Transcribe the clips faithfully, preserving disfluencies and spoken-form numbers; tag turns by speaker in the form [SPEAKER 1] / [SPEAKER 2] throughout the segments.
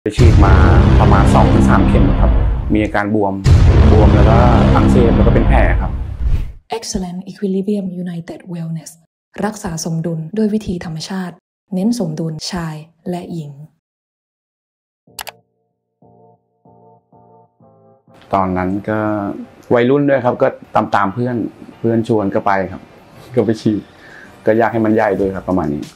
[SPEAKER 1] ไปฉีดมาประมาณ สองถึงสาม เข็มครับมีอาการบวมบวมแล้วก็อักเสบแล้วก็เป็นแผลครับ
[SPEAKER 2] Excellent Equilibrium United Wellness รักษาสมดุลด้วยวิธีธรรมชาติเน้นสมดุลชายและหญิง
[SPEAKER 1] ตอนนั้นก็วัยรุ่นด้วยครับก็ตามตามเพื่อนเพื่อนชวนก็ไปครับก็ไปฉีดก็อยากให้มันใหญ่ด้วยครับประมาณนี้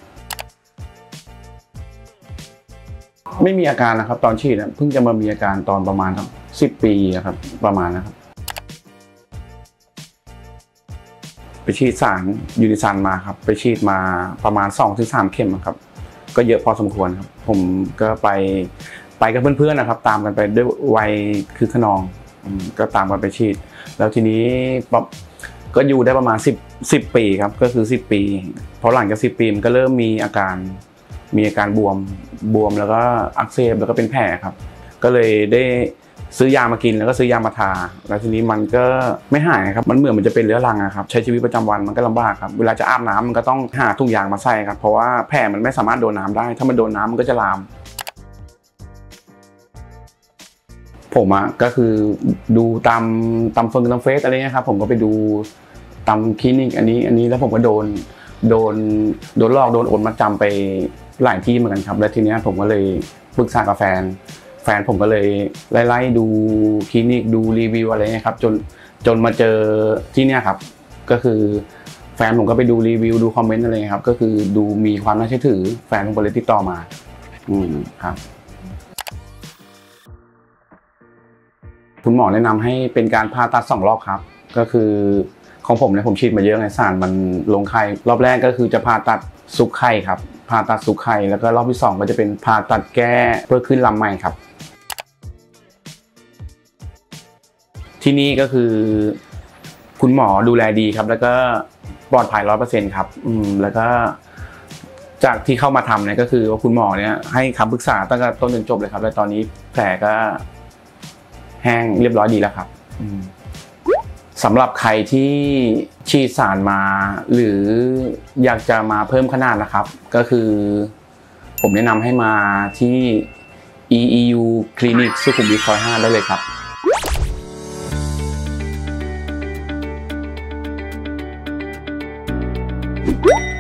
[SPEAKER 1] ไม่มีอาการนะครับตอนฉีดเพิ่งจะมามีอาการตอนประมาณทั้งสิบปีครับประมาณนะครับไปฉีดสารยูนิซันมาครับไปฉีดมาประมาณ สองถึงสาม เข็มครับก็เยอะพอสมควรครับผมก็ไปไปกับเพื่อนๆนะครับตามกันไปด้วยวัยคือขนองก็ตามกันไปฉีดแล้วทีนี้ก็อยู่ได้ประมาณสิบ สิบปีครับก็คือสิบปีพอหลังจากสิบปีมันก็เริ่มมีอาการมีอาการบวมบวมแล้วก็อักเสบแล้วก็เป็นแผลครับก็เลยได้ซื้อยามากินแล้วก็ซื้อยามาทาแล้วทีนี้มันก็ไม่หายครับมันเหมือนมันจะเป็นเรื้อรังครับใช้ชีวิตประจำวันมันก็ลำบากครับเวลาจะอาบน้ำมันก็ต้องหาถุงยางมาใส่ครับเพราะว่าแผลมันไม่สามารถโดนน้ำได้ถ้ามันโดนน้ำมันก็จะลามผมอ่ะก็คือดูตามตามเฟซตามเฟซอะไรเงี้ยครับผมก็ไปดูตามคลินิกอันนี้อันนี้แล้วผมก็โดนโดนโดนหลอกโดนโอนมาจำไปหลายที่เหมือนกันครับแล้วทีเนี้ยผมก็เลยปรึกษากับแฟนแฟนผมก็เลยไล่ๆดูคลินิกดูรีวิวอะไรเงี้ยครับจนจนมาเจอที่เนี้ยครับก็คือแฟนผมก็ไปดูรีวิวดูคอมเมนต์อะไรเงี้ยครับก็คือดูมีความน่าเชื่อถือแฟนผมก็เลยติดต่อมาอืมครับคุณหมอแนะนำให้เป็นการผ่าตัดสองรอบครับก็คือของผมเนี่ยผมฉีดมาเยอะไงสารมันลงไข่รอบแรกก็คือจะผ่าตัดซุกไข่ครับผ่าตัดซุกไข่แล้วก็รอบที่สองก็จะเป็นผ่าตัดแก้เพื่อขึ้นลำใหม่ครับที่นี่ก็คือคุณหมอดูแลดีครับแล้วก็ปลอดภัยร้อยเปอร์เซ็นต์ครับอืมแล้วก็จากที่เข้ามาทำเนี่ยก็คือว่าคุณหมอเนี่ยให้คำปรึกษาตั้งแต่ต้นจนจบเลยครับและตอนนี้แผลก็แห้งเรียบร้อยดีแล้วครับสำหรับใครที่ฉีดสารมาหรืออยากจะมาเพิ่มขนาดนะครับก็คือผมแนะนำให้มาที่ อี อี ยู Clinic สุขุมวิทซอยห้าได้เลยครับ